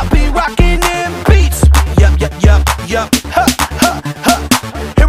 I be rocking them beats. Yup, yup, yup, yup. Ha, ha, ha.